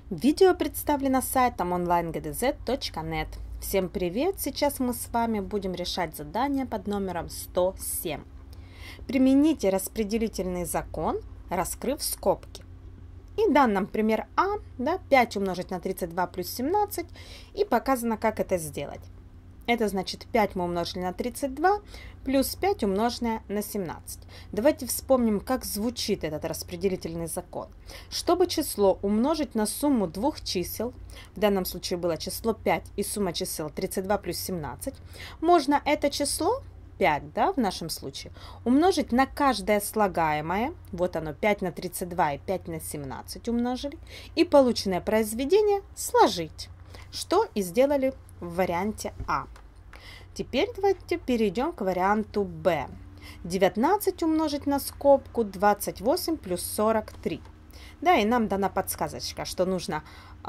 Видео представлено сайтом onlinegdz.net. Всем привет! Сейчас мы с вами будем решать задание под номером 107. Примените распределительный закон, раскрыв скобки. И дан нам пример А, 5 умножить на 32 плюс 17, и показано, как это сделать. Это значит 5 мы умножили на 32 плюс 5 умноженное на 17. Давайте вспомним, как звучит этот распределительный закон. Чтобы число умножить на сумму двух чисел, в данном случае было число 5 и сумма чисел 32 плюс 17, можно это число 5, в нашем случае, умножить на каждое слагаемое, вот оно 5 на 32 и 5 на 17 умножили, и полученное произведение сложить, что и сделали в варианте А. Теперь давайте перейдем к варианту Б. 19 умножить на скобку 28 плюс 43. И нам дана подсказочка, что нужно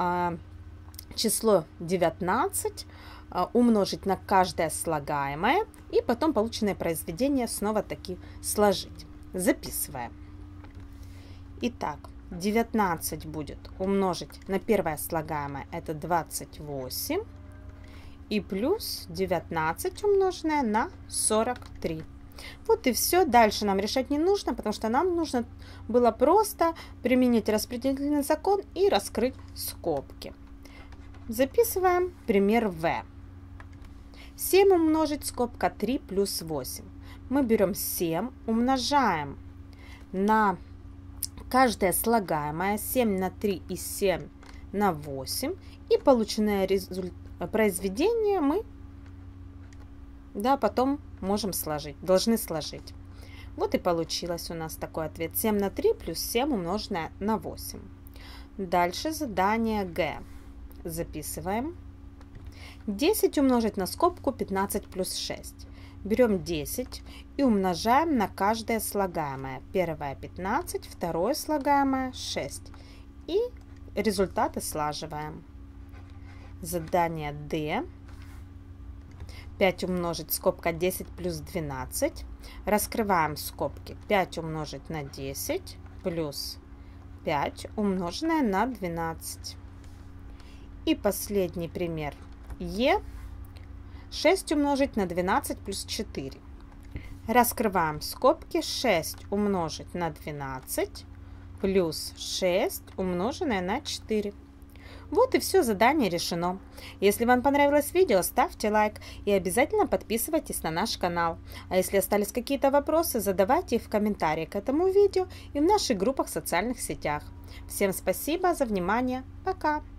число 19 умножить на каждое слагаемое и потом полученное произведение снова-таки сложить. Записываем. Итак, 19 будет умножить на первое слагаемое, это 28, и плюс 19 умноженное на 43. Вот и все. Дальше нам решать не нужно, потому что нам нужно было просто применить распределительный закон и раскрыть скобки. Записываем пример В. 7 умножить скобка 3 плюс 8. Мы берем 7, умножаем на каждое слагаемое 7 на 3 и 7 на 8. И полученное произведение мы потом можем сложить, должны сложить. Вот и получилось у нас такой ответ. 7 на 3 плюс 7 умноженное на 8. Дальше задание Г. Записываем. 10 умножить на скобку 15 плюс 6. Берем 10 и умножаем на каждое слагаемое. Первое 15, второе слагаемое 6. И результаты слаживаем. Задание Д. 5 умножить скобка 10 плюс 12. Раскрываем скобки. 5 умножить на 10 плюс 5 умноженное на 12. И последний пример Е. 6 умножить на 12 плюс 4. Раскрываем скобки. 6 умножить на 12 плюс 6 умноженное на 4. Вот и все, задание решено. Если вам понравилось видео, ставьте лайк и обязательно подписывайтесь на наш канал. А если остались какие-то вопросы, задавайте их в комментарии к этому видео и в наших группах в социальных сетях. Всем спасибо за внимание. Пока!